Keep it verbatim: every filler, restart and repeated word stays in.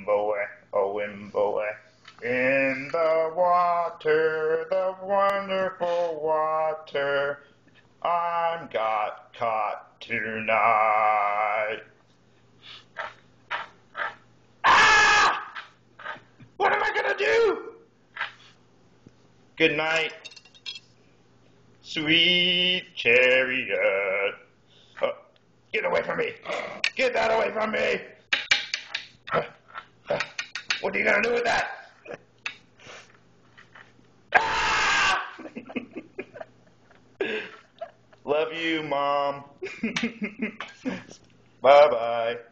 wimble, oh wimble, in the water, the wonderful water, I'm got caught tonight. Ah! What am I gonna do? Good night, sweet chariot. Oh, get away from me! Get that away from me! What are you gonna do with that? Ah! Love you, Mom. Bye-bye.